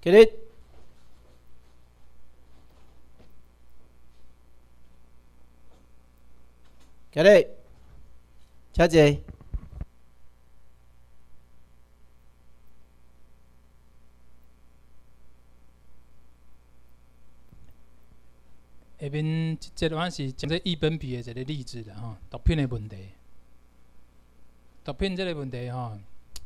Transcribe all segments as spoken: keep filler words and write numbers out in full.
起立，起立，请坐。下面即节我是讲这译本比的一个例子啦吼，毒品的问题。毒品这个问题吼，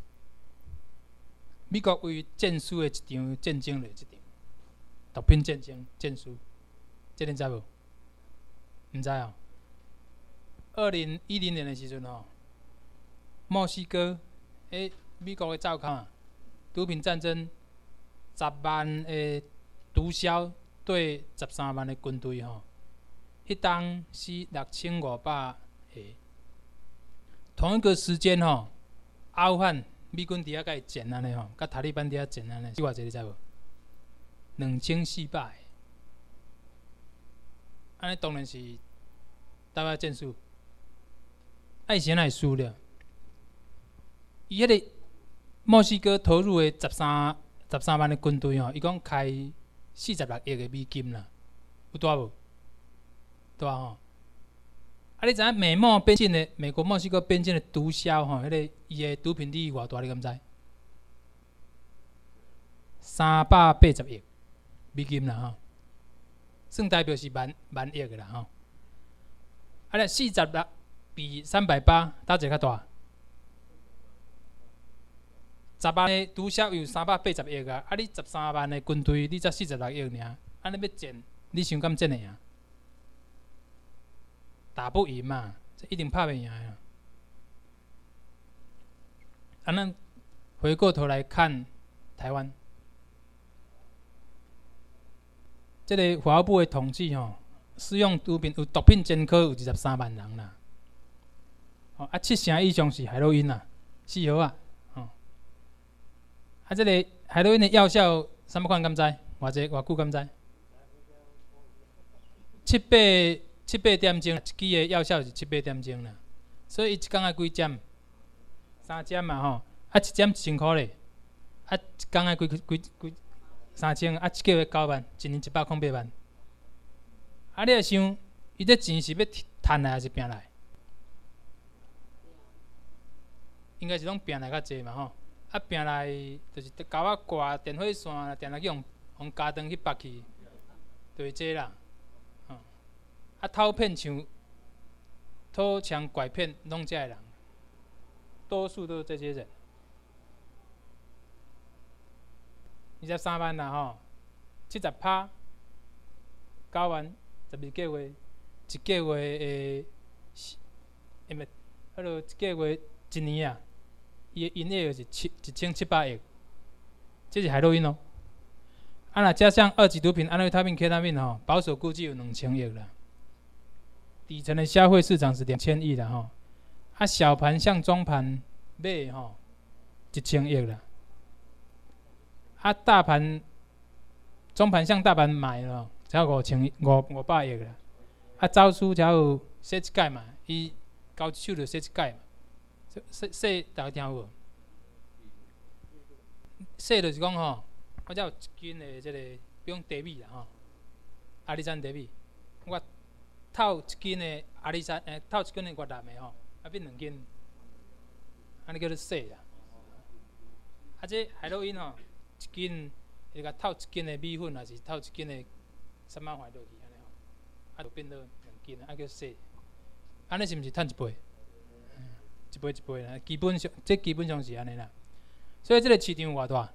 美国为战输的一场战争咧，一场毒品战争战输，这恁知无？毋知哦。二零一零年的时阵吼，墨西哥诶，美国的灶骹毒品战争，十万的毒枭对十三万的军队吼，迄当死六千五百个。同一个时间吼，阿富汗美军伫遐甲伊战安尼吼，甲塔利班伫遐战安尼，死偌济你知无？两千四百个。安尼当然是台湾战术。啊，以前哪会输了？伊迄个墨西哥投入的十三十三万的军队吼，伊讲开四十六亿的美金啦，有大无？大吼。啊，你知影美墨边境的美国墨西哥边境的毒枭吼，迄个伊的毒品利益偌大，你敢知？三百八十亿美金啦吼，算代表是万万亿个啦吼。啊，咧四十六比三百八，哪一个较大？十万的毒枭有三百八十亿啊，啊你十三万的军队，你才四十六亿尔，安尼要战，你想敢战会赢？打不赢嘛，这一定拍袂赢啊！啊，咱回过头来看台湾，这个法务部的统计吼，使用毒品有毒品前科有二十三万人啦，哦啊七成以上是海洛因啦，四号啊，哦，啊这个海洛因的药效，什么款敢知？偌济偌久敢知？七八。七八点钟，一支的药效是七八点钟啦，所以伊一工爱几针？三针嘛吼，啊一针一千箍咧，啊一工爱几几几三千，啊一个月九万，一年一百空八万。啊你若想，伊这钱是要趁来还是拼来？应该是拢拼来较济嘛吼，啊拼来就是甲我挂电话线啦，定来去用用家灯去拔去，就是这啦。啊，偷骗像偷抢拐骗，拢这人，多数都是这些人。二十三万啦吼，七十趴，九万，十二个月，一个月诶，因为迄落一个月一年啊，伊的营业额是七一千七百亿，这是海洛因哦。啊，若加上二级毒品安非他命、K 他命吼，保守估计有两千亿啦。底层的消费市场是两千亿啦吼，啊小盘向中盘买吼一千亿啦，啊大盘中盘向大盘买咯，才有五千五五百亿啦，啊招数才有洗一届嘛，伊交一手就洗一届嘛，洗洗大家听有无？洗就是讲吼，我才有一斤的这个，比如茶米啦吼，阿里山茶米，我。透一斤的阿里山，诶，透一斤的越南的吼，啊变两斤，安尼叫做洗啦。啊，这海洛因吼，一斤会甲透一斤的米粉，还是透一斤的三万块落去安尼吼，啊就变做两斤，啊叫洗。安尼是毋是趁一倍？嗯、一倍一倍啦，基本上这基本上是安尼啦。所以这个市场有偌大？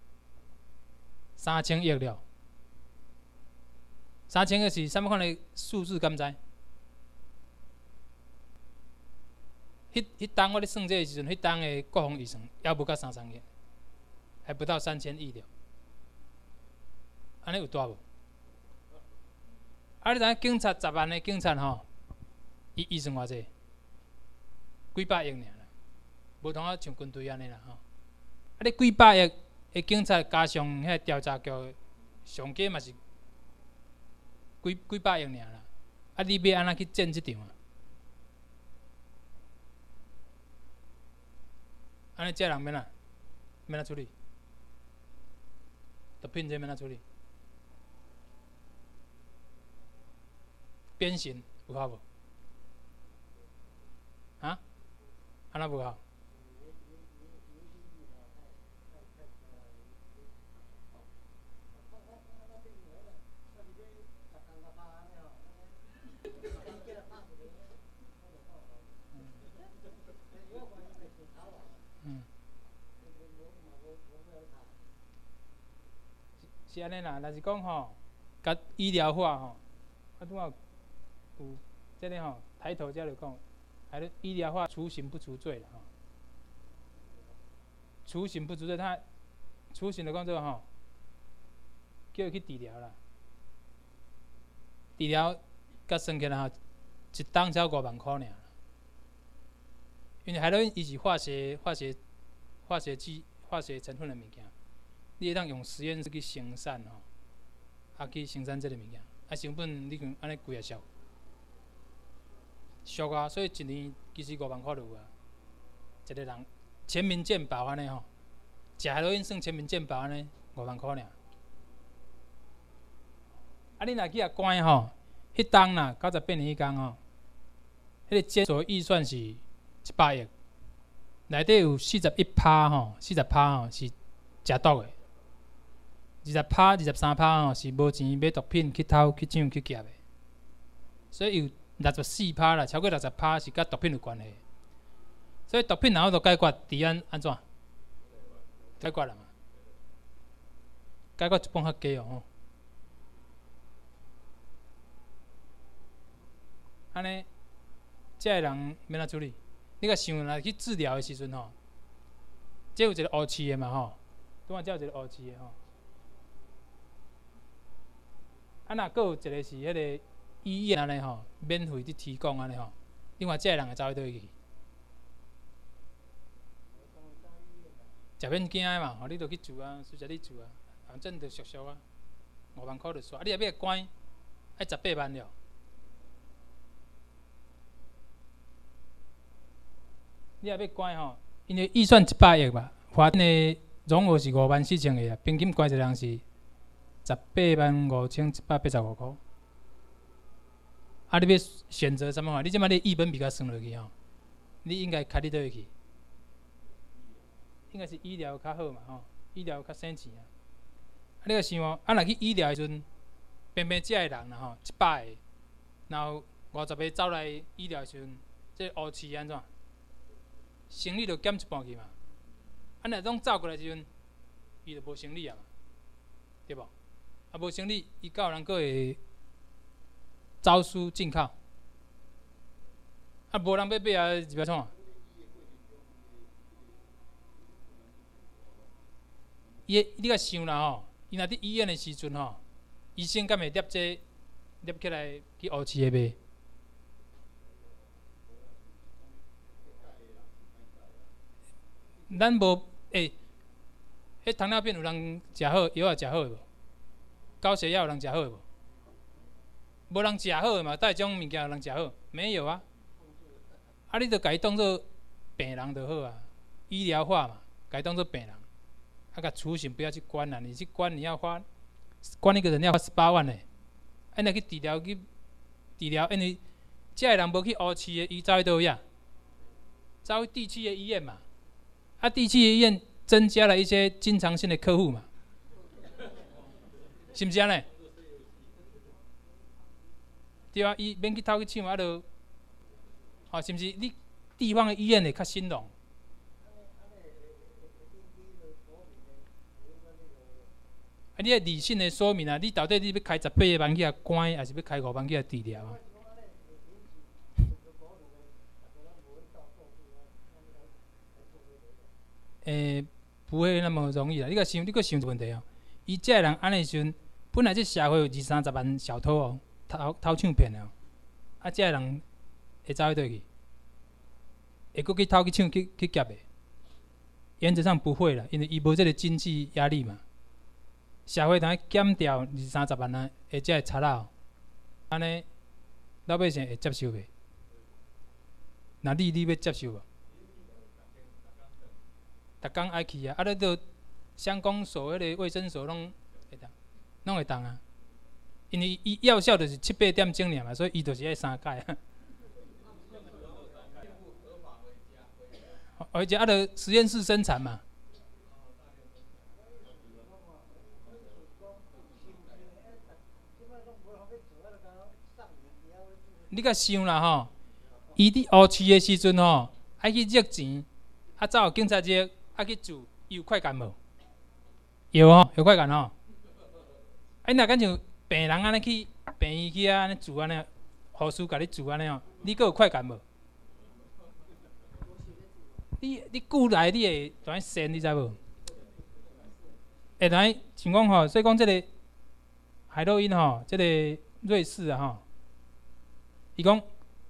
三千亿了。三千个是什么款的数字？敢知？迄迄当我咧算这个时阵，迄当的国防预算还无到三千亿，还不到三千亿了。安尼有大无？啊，你知影警察十万的警察吼，伊预算偌济？几百亿尔啦，无同啊像军队安尼啦吼。啊，你几百亿的警察加上遐调查局，上计嘛是？几几百亿尔啦，啊！你要安怎去建即场啊？安尼这人免啦，免啦处理。 毒品这免怎处理？鞭刑有效无？啊？安那无效？嗯，是安尼啦。若是讲吼，甲医疗化吼，啊拄仔有即个吼，抬头才就讲，还是医疗化除刑不除罪啦吼。除刑不除罪，他除刑就讲做吼，叫伊去治疗啦。治疗甲算起来吼，一档才五万块尔。因为海洛因伊是化学、化学、化学剂、化学成分的物件，你会当用实验室去生产吼，啊去生产即个物件，啊成本你看安尼贵啊俗，俗啊，所以一年其实五万块就有啊。一个人全民健保安尼吼，食海洛因算全民健保安尼五万块尔。啊，你若去遐关吼，迄当啦，九十八年迄工吼，迄个检所预算是一百亿，内底有四十一趴吼，四十趴吼是食毒的，二十趴、二十三趴吼是无钱买毒品去偷、去抢、去劫的，所以有六十四趴啦，超过六十趴是甲毒品有关系。所以毒品然后就解决，治安安怎？解决啦嘛，解决一般较低哦吼。安尼，这个人要怎处理？你甲想若去治疗的时阵吼，这有一个乌市的嘛吼，拄仔这有一个乌市的吼。啊，若佫有一个是迄个医院安尼吼，免费伫提供安尼吼，另外这个人会走去倒去？食免惊的嘛，吼，你著去住啊，随时你住啊，反正著俗俗啊，五万块著煞。啊，你若要关，爱十八万了。你若要关吼，因为预算一百亿嘛，法定的容额是五万四千个啊，平均关一个人是十八万五千一百八十五块。啊，你要选择什么法？你即摆你一本比较算落去吼，你应该开伫倒去？应该是医疗较好嘛吼，医疗较省钱啊。啊，你个想哦，啊，若去医疗的时阵，偏偏遮个人啦吼，一百个，然后五十个走来医疗的时阵，这乌市安怎？生理就减一半去嘛。啊，若拢走过来时阵，伊就无生理啊嘛，对无？啊，无生理，伊敢有人佫会招书进口？啊，无人要买啊，是要创？伊，你甲想啦吼，伊若伫医院的时阵吼，医生敢会摄这摄起来去乌市的卖？咱无诶，迄糖尿病有人食好，药也食好无？高血压有人食好无？无人食好嘛？带种物件有人食好？没有啊。啊，你著家己当做病人就好啊，医疗化嘛，家己当做病人。啊，甲处刑不要去关啦，你去关你要花，关一个人要花十八万呢。啊，你去治疗去治疗，因为这个人无去乌市的，伊走去倒呀？走去地区的医院嘛。啊，地区医院增加了一些经常性的客户嘛，是毋是安尼？对啊，伊免去偷去抢，啊，就，哦，是毋是？你地方的医院会较兴隆？啊，你个理性的说明啊，你到底你要开十八万去遐关，还是要开五万去遐治疗啊？诶、欸，不会那么容易啦。你个想，你个想一个问题哦。伊这个人安尼时阵，本来这社会有二三十万小偷哦，偷偷抢骗哦。啊，这个人会走去倒去？会搁去偷去抢去去劫的？原则上不会啦，因为伊无这个经济压力嘛。社会等减掉二三十万啊，或者会贼仔，安尼老百姓会接受袂？那你你要接受无？逐工爱去啊，啊，你都乡公所、迄个卫生所拢会当，拢会当啊。因为伊药效就是七八点钟尔嘛，所以伊就是爱三届啊。而且啊，著实验室生产嘛。你甲想啦吼，伊伫乌市的时阵吼，爱去热钱，啊，走有警察局，啊去住，伊有快感无？有吼，有快感吼。啊，若敢像病人安尼去病院去啊，安尼住安尼，护士甲你住安尼吼，你阁有快感无？你你久来你会怎样sen你知无？会怎样像讲吼，所以讲即个海洛因吼，即个瑞士啊吼。伊讲，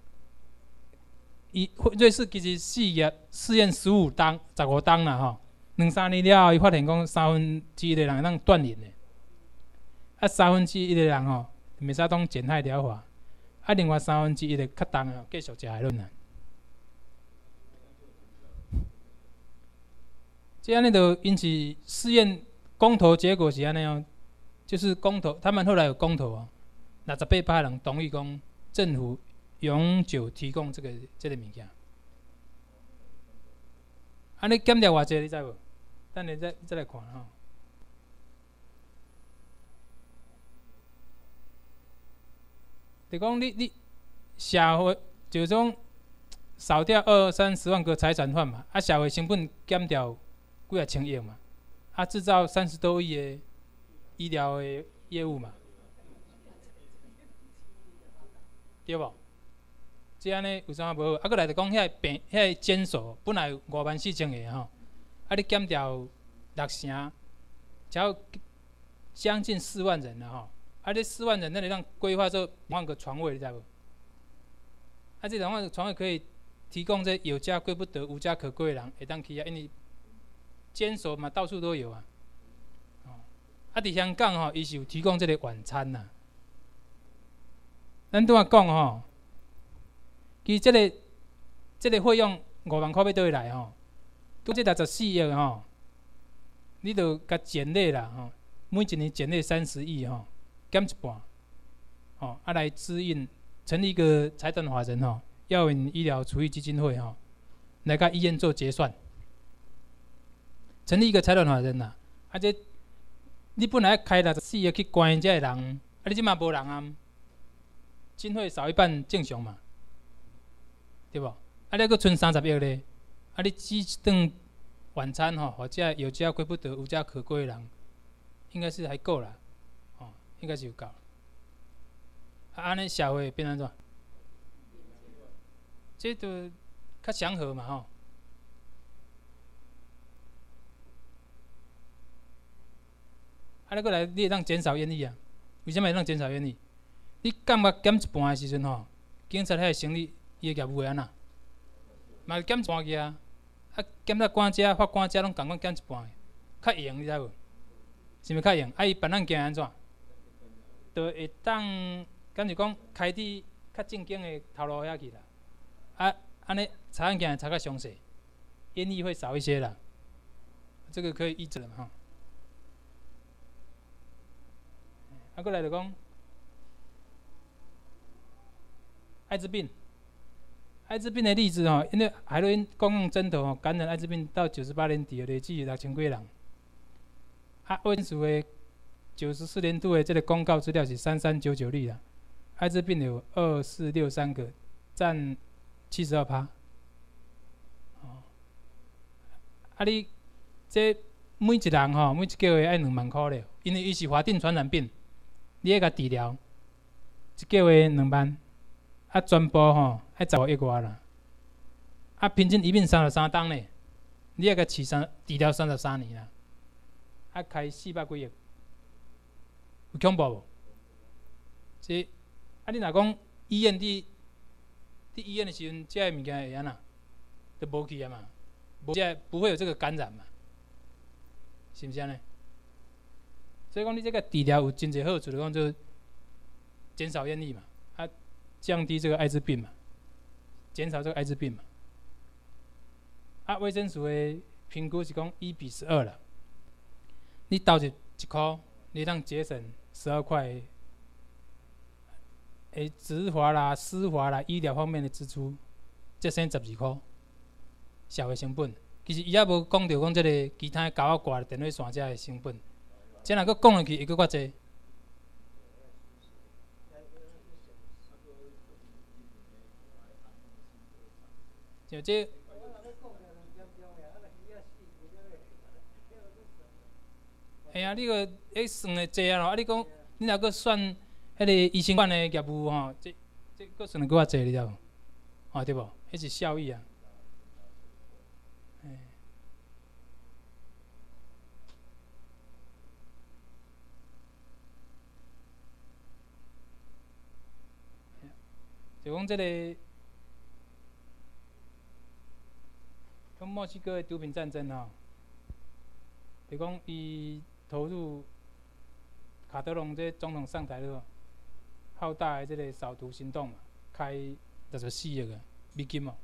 伊瑞士其实试验试验十五档、十五档啦吼，两三年了后，伊发现讲三分之一的人会当断瘾的，啊三分之一的人吼袂使当减害疗法，啊另外三分之一的较重的继续食海洛因。这安尼就引起试验公投结果是安尼哦，就是公投，他们后来有公投哦，六十八趴人同意讲。政府永久提供这个这个物件，啊，你减掉偌济，你知无？等下再再来看吼。就讲你你社会就是讲少掉二三十万个财产犯嘛，啊，社会成本减掉几啊千亿嘛，啊，制造三十多亿的医疗的业务嘛。对无？即安尼有啥无好？啊，搁来就讲遐病、遐诊所本来有五万四千个吼，啊，你减掉六成，只要将近四万人了吼。啊，这四万人那里让规划做两万个床位，你知无？啊，这两万个床位可以提供这有家归不得、无家可归的人会当去啊，因为诊所嘛到处都有啊。哦，啊，伫香港吼，伊是有提供这个晚餐呐。咱拄仔讲吼，其实即、这个即、这个费用五万块要倒位来吼？拄即六十四亿吼，你著甲减累啦吼，每一年减累三十亿吼，减一半，吼啊来支应成立一个财团法人吼，药引医疗储蓄基金会吼，来甲医院做结算，成立一个财团法人啦。啊这你本来开六十四亿去关遮个人，啊你即马无人啊？经费少一半正常嘛，对不？啊，你阁剩三十亿咧，啊，你只一顿晚餐吼，或者有家归不得、无家可归的人，应该是还够啦，哦，应该是有够。啊，安尼社会变安怎？这就较祥和嘛吼。啊，你过来，你会当减少烟瘾啊？为什么会当减少烟瘾？你感觉减一半的时阵吼，警察遐生理伊个业务会安那？嘛是减一半去啊！啊，检察官遮、法官遮拢共款减一半，较用你知无？是毋是较用？啊，伊办案件安怎？就会当，敢是讲开伫较正经的头路遐去啦。啊，安尼查案件查较详细，烟瘾会少一些啦。这个可以抑制的嘛吼。啊，过来就讲。艾滋病，艾滋病的例子吼，因为海洛因公共针头吼感染艾滋病到九十八年底累计六千几人。啊，卫生署的九十四年度的这个公告资料是三三九九例啦，艾滋病有二四六三个，占七十二趴。哦，啊你这每一人吼，每一个月爱两万块了，因为伊是法定传染病，你爱甲治疗，一个月两万。啊，全部吼爱十五亿外啦，啊，平均一病三十三档呢，你要甲治三治疗三十三年啦，啊，开四百几亿，有恐怖无？这啊，你若讲医院伫伫医院的时阵，这个物件会安那，就无去啊嘛，无这不会有这个感染嘛，是毋是安尼？所以讲你这个治疗有真侪好处，就讲就减少烟瘾嘛。降低这个艾滋病嘛，减少这个艾滋病嘛。啊，卫生署的评估是讲一比十二了。你投入一块， 你当节省十二块，诶，植华啦、施华啦、医疗方面的支出，节省十二块，社会成本。其实伊也无讲到讲即个其他高压挂电话线遮的成本，这若佫讲落去会佫较济。就这。哎呀，你个迄算的济啊咯！啊，你讲你若佫算迄个医生馆的业务吼，这这佫算得佫较济，你知无？哦，对无？迄是效益啊。哎。就讲即个，讲墨西哥的毒品战争吼，就讲伊。投入卡德隆这总统上台了，浩大的这个扫毒行动嘛，开六十四亿个美金哦。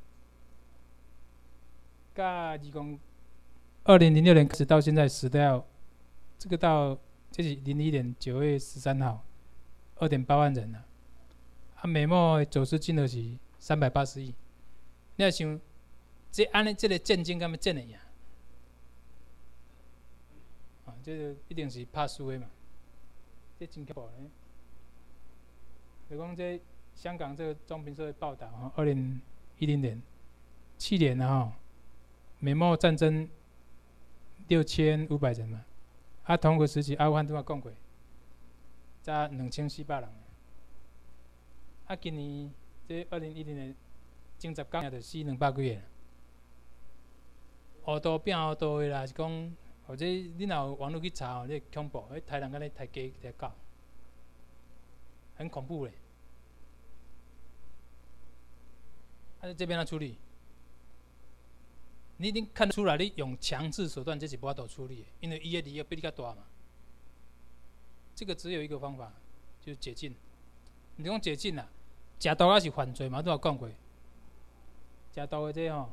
甲二公二零零六年开始到现在，死掉这个到这是零一年九月十三号，二点八万人啊。啊，美墨走私金额是三百八十亿。你要想，这安尼这个战争敢要战会赢？啊，这个一定是拍输的嘛，这真恐怖呢。就讲这香港这个中评社的报道哈，二零一零年去年啊哈，美墨战争六千五百人嘛，啊同个时期阿富汗拄仔讲过，才两千四百人。啊，今年这二零一零年前十天也就死两百几个。乌刀变乌刀的啦，是讲。或者你若有网络去查哦，你会恐怖，迄杀人敢咧杀鸡杀狗，很恐怖嘞。啊，这边怎处理？你一定看得出来，你用强制手段这是无法度处理的，因为伊的利益比你较大嘛。这个只有一个方法，就是解禁。你讲解禁啦，食毒也是犯罪嘛，都有讲过。食毒的这吼。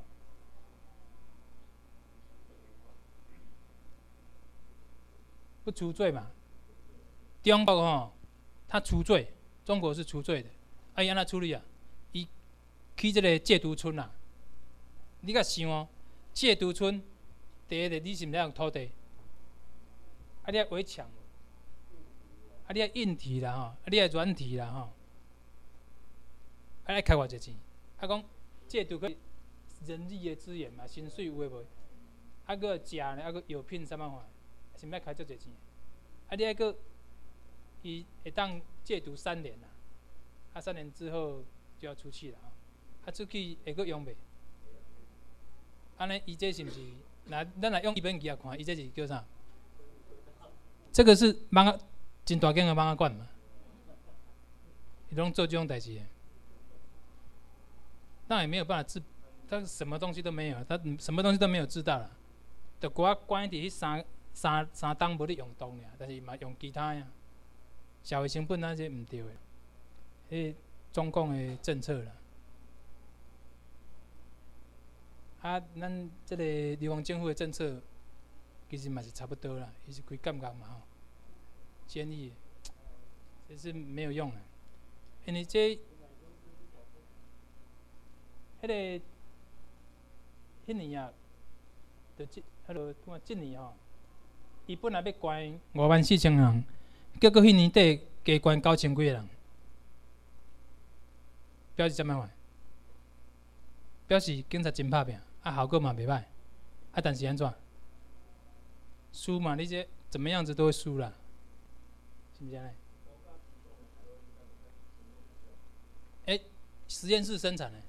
不除罪嘛？中国吼，他除罪，中国是除罪的。啊，伊安怎处理啊？伊去这个戒毒村啊。你甲想哦，戒毒村第一个你是毋是用土地？啊，你要围墙，啊，你要硬体啦吼，啊，你要软体啦吼，啊，爱开偌济钱？啊，讲戒毒个人力的资源嘛，薪水有诶无？啊，个食呢，啊，个药品啥物款？是毋要开足侪钱？啊，你还个伊会当戒毒三年啦，啊，三年之后就要出去了啊，出去会个用袂？安尼，伊这是毋是？那咱来用一本字来看，伊这是叫啥？这个是网啊，真大间的网啊馆嘛，伊拢做这种代志的，那也没有办法治，他什么东西都没有，他什么东西都没有治到了，就给我关伫迄三。三三档无咧用毒尔，但是嘛用其他呀，社会成本那些毋对的，迄中共的政策啦。啊，咱即个地方政府的政策，其实嘛是差不多啦，伊是开感觉嘛吼，建议，这是没有用的，因为这，迄、那个，迄年啊，就即，迄落看即年吼。伊本来要关五万四千人，结果迄年底加关九千几个人，表示啥物款？表示警察真拍拼，啊效果嘛袂歹，啊但是安怎？输嘛，你这怎么样子都会输啦，是毋是安尼？诶、欸，实验室生产的，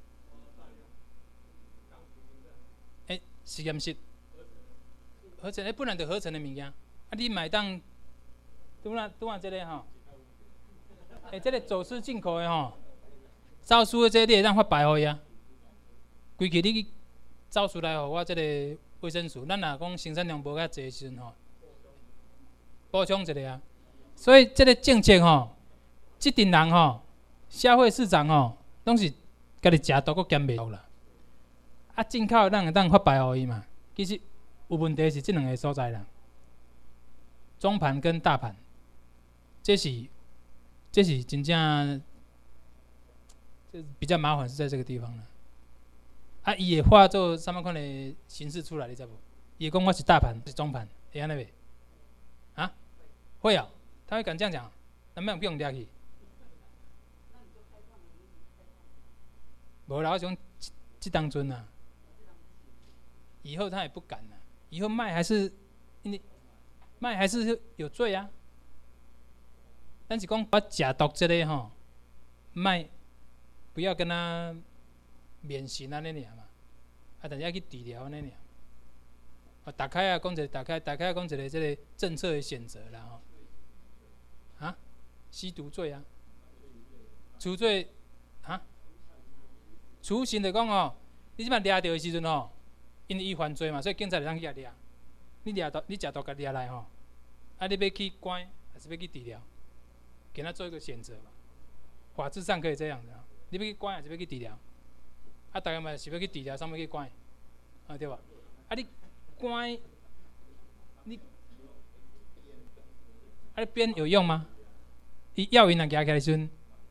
诶、欸，实验室。合成，诶，本来就合成的物件，啊，你买当，拄仔拄仔这个吼，诶，这个走私进口的吼，照书的这个你会当发牌互伊啊，规期你照出来互我这个卫生署，咱若讲生产量无遐济的时阵吼，补充一下啊。所以这个政策吼，即阵人吼，消费市场吼，拢是家己食毒，搁兼卖毒啦。啊，进口咱会当发牌互伊嘛，其实。有问题是这两个所在啦，中盘跟大盘这是这是真正，这比较麻烦是在这个地方了。啊，伊会画做什么款的形式出来，你知无？伊讲我是大盘是中盘，会安尼袂？啊？会啊，他会敢这样讲，那么不用抓去。无啦，我讲这当阵啊，以后他也不敢了。以后卖还是，因为卖还是有罪啊。但是讲我假毒这个吼，卖不要跟他免刑安尼尔嘛，啊，但是要去治疗安尼尔。啊，打开啊，讲一个打开，打开讲一个这个政策的选择啦吼。啊，吸毒罪啊，除罪啊，除刑就讲哦，你即摆抓到的时阵吼，因为伊犯罪嘛，所以警察就通去甲抓。你抓到，你食毒甲抓来吼，啊，你要去关还是要去治疗？给他做一个选择嘛。法治上可以这样子啊，你要去关还是要去治疗？啊，大家嘛是要去治疗，啥物去关？啊，对吧？啊，你关，你，啊，你鞭有用吗？伊药引若夹起来时阵，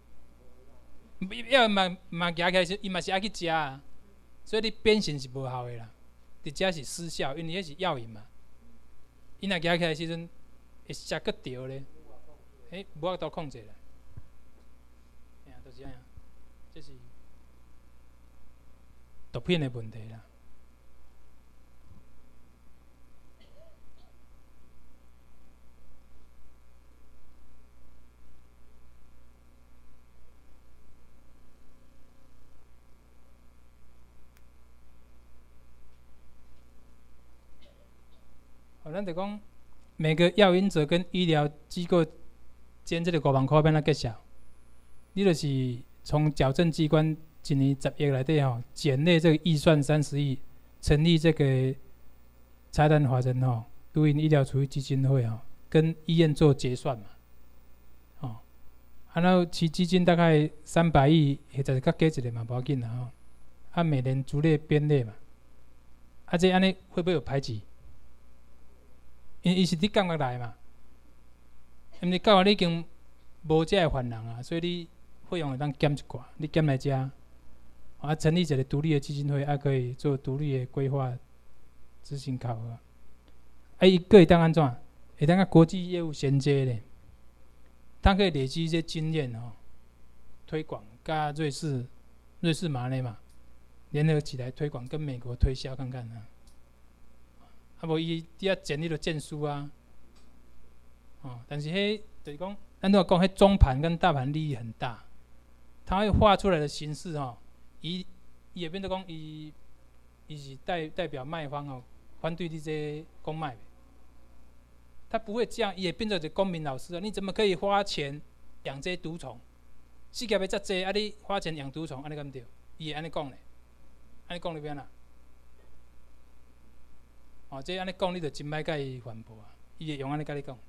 药引嘛嘛夹起来时，伊嘛是爱去食啊，所以你鞭刑是无效的啦，伫遮是失效，因为迄是药引嘛。伊若夹起来时阵，会食个着咧，诶，无法度控制啦。哎呀，就是安样，这是毒品的问题啦。哦，咱就讲每个药引者跟医疗机构间这个五万块要安怎计算？你就是从矫正机关一年十亿内底吼，减列这个预算三十亿，成立这个财团法人吼，都营医疗储蓄基金会吼，跟医院做结算嘛，哦，然后其基金大概三百亿，或者是较加一点嘛，无要紧啦吼，啊每年逐列编列嘛，啊这安尼会不会有排挤？因为伊是你感觉来嘛，因为到啊你已经无遮个烦人啊，所以你费用会当减一寡，你减来遮，啊成立一个独立的基金会，啊可以做独立的规划、执行考核。啊，伊个会当安怎？会当甲国际业务衔接咧，它可以累积一些经验哦，推广，甲瑞士、瑞士嘛呢嘛，联合起来推广，跟美国推销看看啊。啊，无伊伫遐建立了证书啊，哦，但是迄就是讲，咱都讲，迄中盘跟大盘利益很大，它会画出来的形式吼，伊伊会变做讲，伊伊是代代表卖方哦，反对你这公卖，他不会这样，伊会变做一个公民老师啊，你怎么可以花钱养这些毒虫？世界要遮济，啊你花钱养毒虫，安尼敢对？伊会安尼讲咧，安尼讲入边啦。哦，这安尼讲，你就真歹甲伊反驳啊！伊会用安尼甲你讲。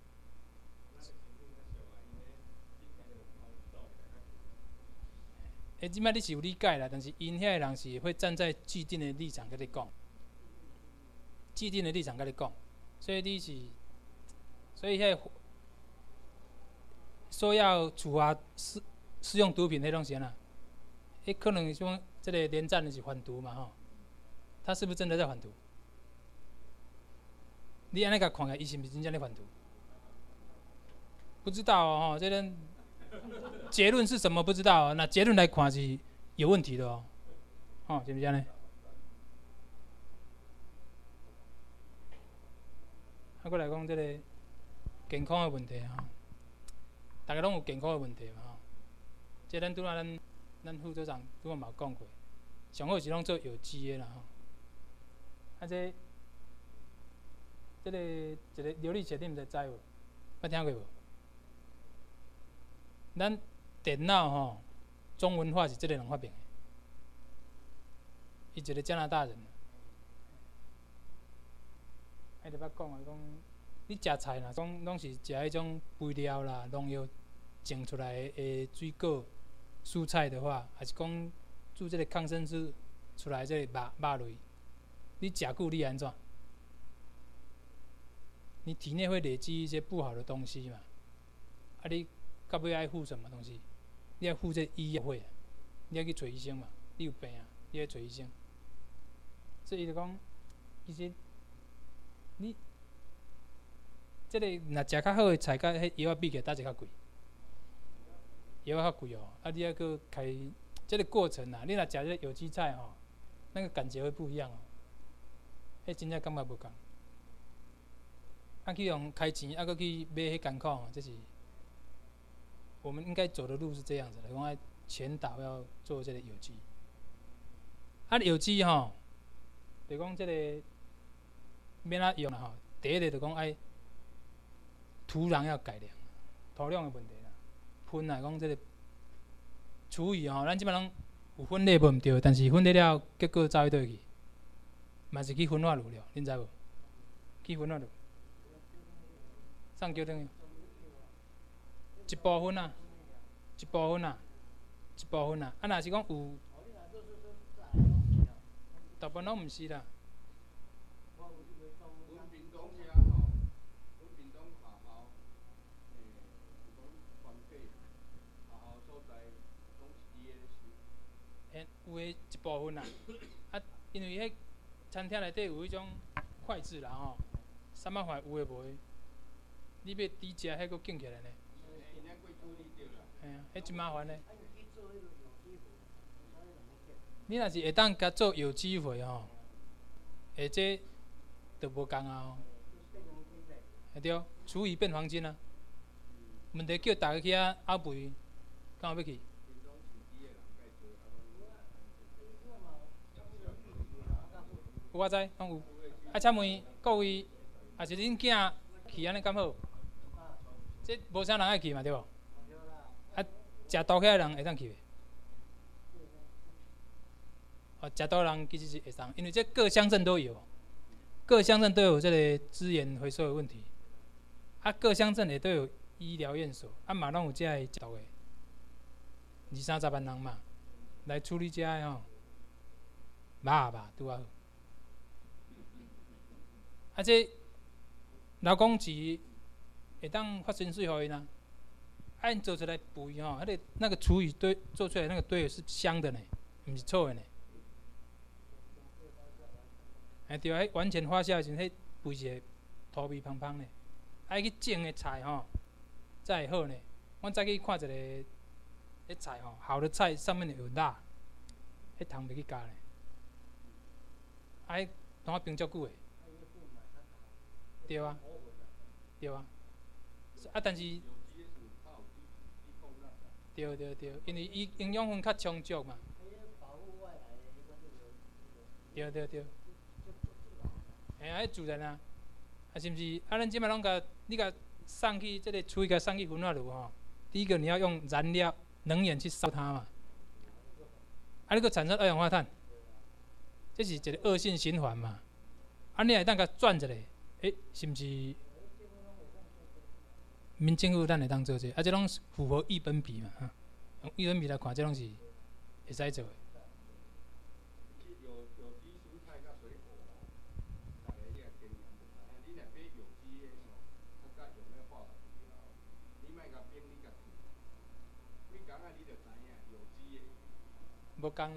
诶，即摆你是有理解啦，但是因遐人是会站在既定的立场甲你讲，既定的立场甲你讲，所以你是，所以遐说要处罚使使用毒品迄种是安那？诶，可能说这个连战的是贩毒嘛吼，他是不是真的在贩毒？你安尼甲看起来，伊是毋是真正咧贩毒？不知道哦，吼，这个结论是什么不知道、哦，那结论来看是有问题的哦，哦，是毋是安尼？啊，过来讲这个健康的问题哈，大家拢有健康的问题嘛吼。这咱拄仔咱咱副组长拄仔嘛有讲过，上好是拢做有机的啦吼。啊这。这个一个流理学你毋知知无？捌听过无？咱电脑吼，中文化是这个人发明的，伊一个加拿大人。啊，就捌讲啊，讲你食菜啦，讲拢是食迄种肥料啦、农药种出来的水果、蔬菜的话，还是讲做这个抗生素出来这个肉肉类，你食久你安怎？你体内会累积一些不好的东西嘛？ 啊你到尾爱付什么东西？你要付这医药费，你要去找医生嘛，你有病啊，你要找医生。所以伊就讲，其实你即、这个若食较好诶菜，甲迄药比起来，倒一较贵，药较贵哦。啊，你还搁开这个过程啊，你若食这个有机菜吼、哦，那个感觉会不一样哦。迄真正感觉无共。啊，去用开钱，啊，搁去买迄艰苦哦，这是我们应该走的路是这样子的。讲爱全岛要做这个有机，啊，有机吼、哦，就讲这个免啊用啦吼。第一个就讲爱土壤要改良，土壤的问题啦。喷来讲这个厨余吼，咱即摆拢有分类无毋对，但是分类了结果走去倒去，嘛是去焚化炉了，恁知无？去焚化炉，送叫等于一部分啊，一部分啊，一部分啊。啊，若是讲有，大部分拢毋是啦。有诶一部分啦，啊，因为迄餐厅内底有迄种筷子啦吼，三百块有诶无诶，你要猪食迄个建起来呢。嘿啊，迄真麻烦呢。你若是会当甲做有机肥吼，下这就无共啊吼。会对，厨余变黄金啊。问题叫大家去遐拗肥，敢有要去？我知，拢有。啊，请问各位，也是恁囝去安尼敢好？这无啥人爱去嘛，对无？啊，食刀起的人会当去袂？哦，食刀人其实是会当，因为这各乡镇都有，各乡镇都有这个资源回收的问题。啊，各乡镇也都有医疗院所，啊嘛拢有这个食刀的，二三十万人嘛，来处理这个吼，肉啊肉拄啊好。啊，这劳工局会当发薪水互因啊，啊，因做出来肥吼，迄个那个厨余堆做出来那个堆是香的呢，毋是臭的呢。哎对啊，迄完全发酵的时阵，迄肥是会土味芳芳的。啊，去种的菜吼，才会好呢。阮早去看一个，迄菜吼，好的菜上面有肉，迄通袂去加呢。啊，迄当我冰足久的。对啊，对啊，啊，但是，对对对，因为伊营养分较充足嘛。对对对，哎呀，迄自然啊，啊是毋是？啊，咱即摆拢甲你甲送去这个厨余，甲送去焚化炉吼。第一个你要用燃料、能源去烧它嘛，啊，你个产生二氧化碳，这是一个恶性循环嘛。啊，你会当甲转一下。诶、欸，是毋是？民政府咱会当做这个，啊，这拢符合一本比嘛，哈、用一本比来看，这拢是会使做的。无共。